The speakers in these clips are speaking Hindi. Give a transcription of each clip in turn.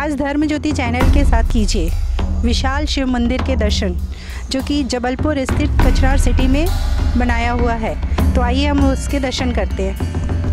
आज धर्मज्योति चैनल के साथ कीजिए विशाल शिव मंदिर के दर्शन, जो कि जबलपुर स्थित कचनार सिटी में बनाया हुआ है। तो आइए हम उसके दर्शन करते हैं।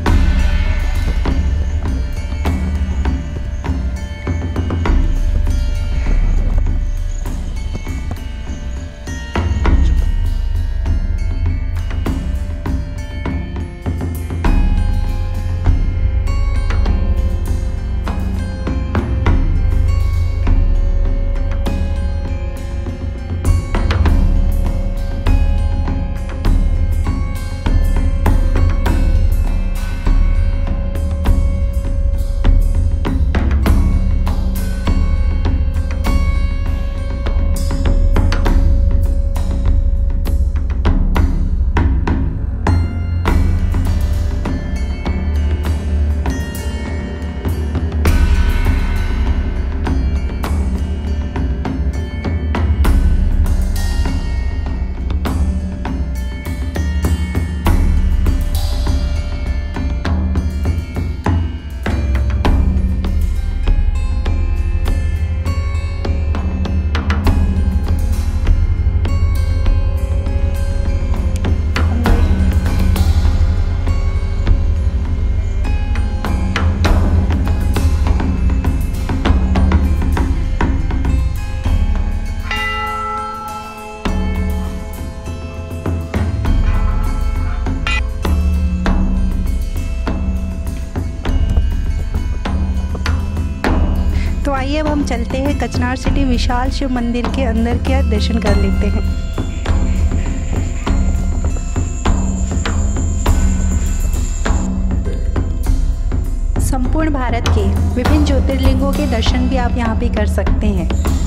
तो आइए अब हम चलते हैं कचनार सिटी विशाल शिव मंदिर के अंदर के दर्शन कर लेते हैं। संपूर्ण भारत के विभिन्न ज्योतिर्लिंगों के दर्शन भी आप यहाँ पे कर सकते हैं।